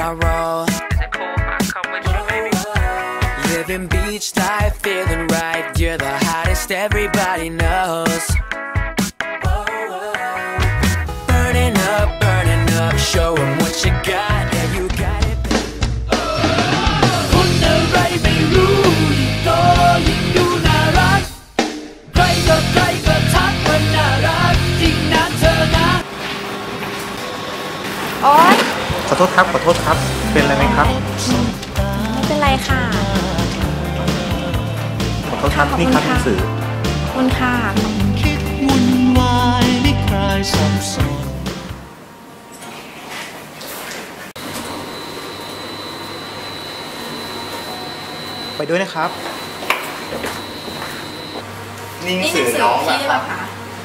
I roll. Living beach life, feeling right. You're the hottest, everybody knows. Burning up, show 'em what you got. Yeah, you got it. คนอะไรไม่รู้ยิ่งโตยิ่งดูน่ารักใครก็ทักว่าน่ารักจริงนะเธอนะโอ๊ยขอโทษครับเป็นอะไรไหมครับไม่เป็นไรค่ะขอโทษครับนี่ครับหนังสือคุณค่ะคิดวุ่นวายไม่คลายสับสนไปด้วยนะครับนี่หนังสือน้องพี่หรือเปล่าคะ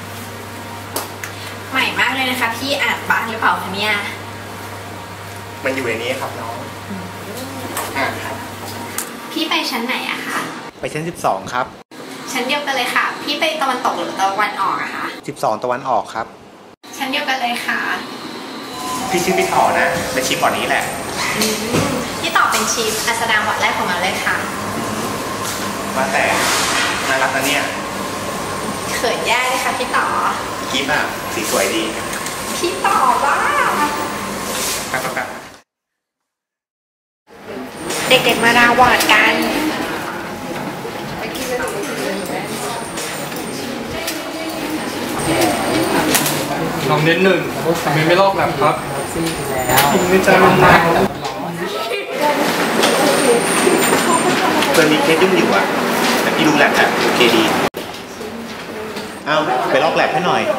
ใหม่มากเลยนะคะพี่อ่านบ้างหรือเปล่าคะเนี่ยมันอยู่ในนี้ครับน้องครับพี่ไปชั้นไหนอะคะไปชั้น12ครับชั้นเดียวกันเลยค่ะพี่ไปตะวันตกหรือตะวันออกอะคะ 12ตะวันออกครับชั้นเดียวกันเลยค่ะพี่ชื่อพี่ต่อนะเป็นชีฟก่อนนี้แหละพี่ต่อเป็นชีฟอัสดางวัดแรกของเราเลยค่ะว่าแต่น่ารักนะเนี่ยเขินแย่เลยค่ะพี่ต่อกิ๊บอ่ะสีสวยดีพี่ต่อบ้าครับเด็กๆมาราวอร์ดกันน้องเน้นหนึ่งไม่ลอกแบบครับกินไม่ใจมันมากเพื่อนมีเคสยุ่งอยู่อ่ะแต่พี่รู้แหละนะโอเคดีเอาไปลอกแลบให้หน่อย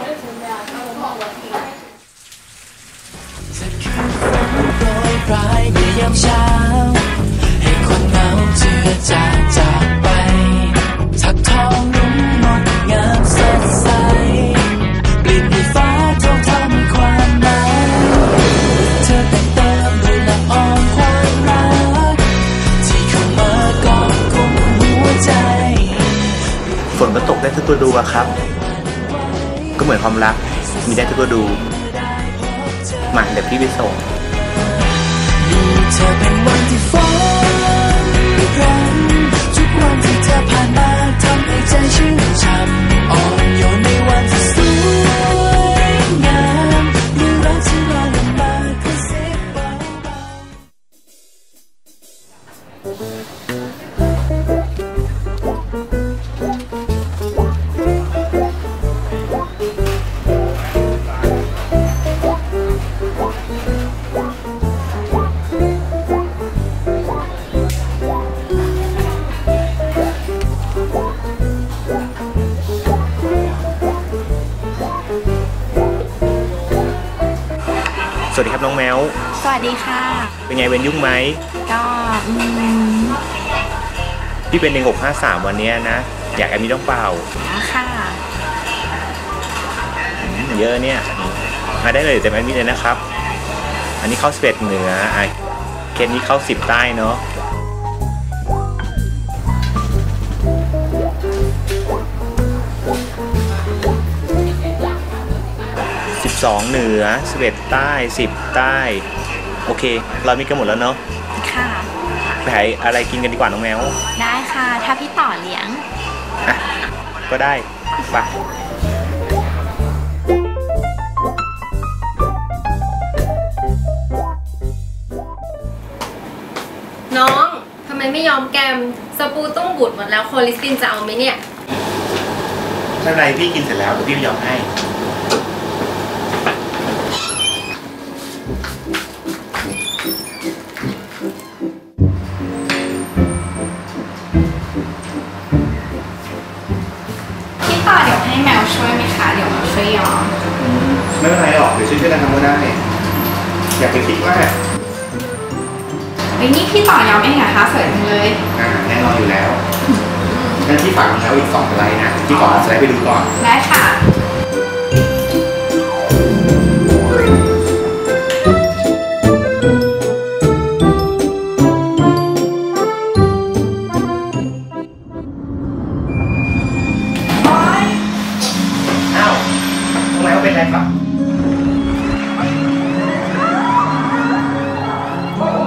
ยามเช้าให้คนเหงาเจือจางจากไปถักทองนุ่มงดงามสดใสเปลี่ยนด้วยฟ้าทองทำมีความหมายเธอแต่งเติมด้วยละอองความรักที่เข้ามากอบกุมหัวใจฝนก็ตกได้ทุกตัวดูอะครับก็เหมือนความรักมีได้ทุกตัวดูมาเดี๋ยวพี่ไปส่งเธอเป็นวันที่ฝันกันทุกวันที่เธอผ่านมาทำให้ใจชื่นช่ำอ่อนโยนในวันที่สวยงามเรื่องรักที่เราลำบากก็เสียเบาสวัสดีครับน้องแมวสวัสดีค่ะเป็นไงเว้นยุ่งไหมก็พี่เป็น1653วันนี้นะอยากแอดมิดต้องเปล่าค่ะเยอะเนี่ยมาได้เลยเต็มแอดมิดเลยนะครับอันนี้เข้า11เหนือเคสนี้เข้า10ใต้เนาะ12เหนือ11ใต้10ใต้โอเคเรามีกันหมดแล้วเนาะค่ะไปหาอะไรกินกันดีกว่าน้องแมวได้ค่ะถ้าพี่ต่อเลี้ยงก็ได้ไปน้องทำไมไม่ยอมแกมสปูต้องบูดหมดแล้วโคลิสตินจะเอาไหมเนี่ยไม่เป็นไรพี่กินเสร็จแล้วเดี๋ยวพี่ยอมให้เดี๋ยวให้แมวช่วยไหมคะเดี๋ยวมาช่วยยอมไม่เป็นไรหรอกเดี๋ยวช่วยกันทำก็ได้อยากไปคิดว่านี่พี่ต่อยอมเองเหรอคะสวยจังเลยแน่นอนอยู่แล้วงั้นพี่ฝากแล้วอีก2 สไลด์นะพี่ขอสไลด์ไปดูก่อนได้ค่ะเป็นไรครับ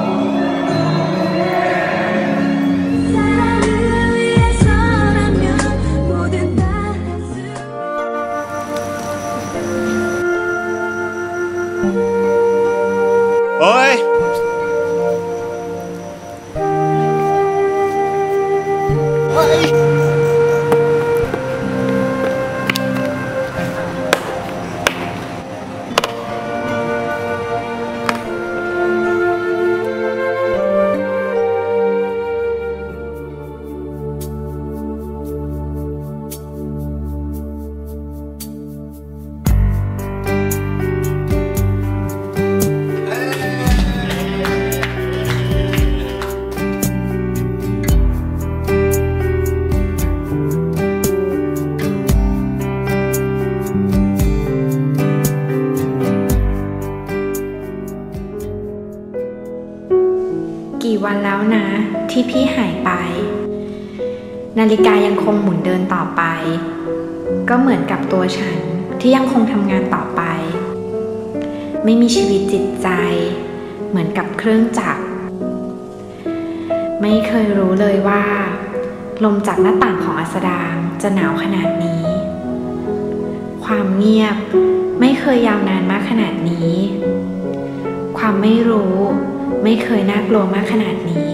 กี่วันแล้วนะที่พี่หายไปนาฬิกายังคงหมุนเดินต่อไปก็เหมือนกับตัวฉันที่ยังคงทำงานต่อไปไม่มีชีวิตจิตใจเหมือนกับเครื่องจักรไม่เคยรู้เลยว่าลมจากหน้าต่างของอัสดางจะหนาวขนาดนี้ความเงียบไม่เคยยาวนานมากขนาดนี้ความไม่รู้ไม่เคยน่ากลัวมากขนาดนี้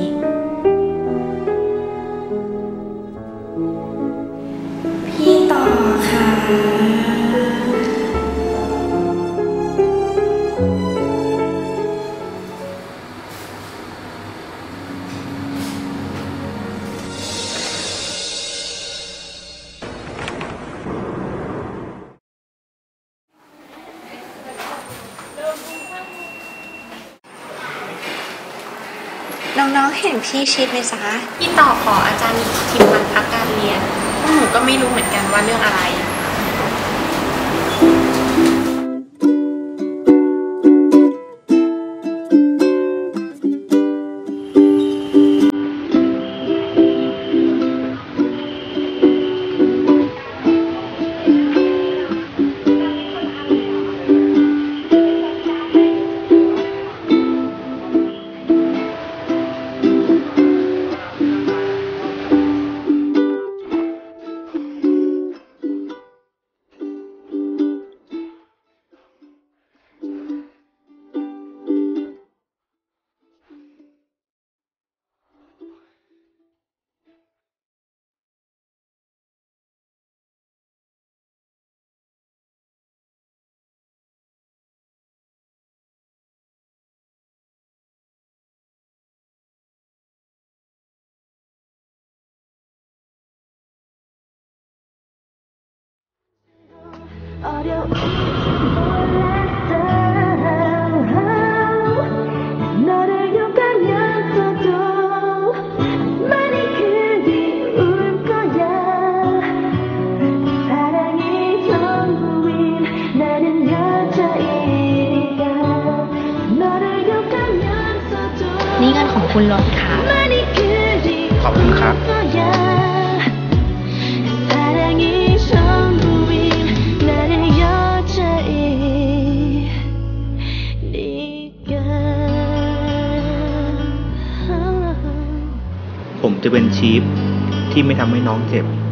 พี่ต่อค่ะน้องๆเห็นพี่ชิดไหมจ๊ะพี่ต่อขออาจารย์ทิมวันพักการเรียนพวกหนูก็ไม่รู้เหมือนกันว่าเรื่องอะไรนี่เงินของคุณรถค่ะขอบคุณครับผมจะเป็นชีฟที่ไม่ทำให้น้องเจ็บ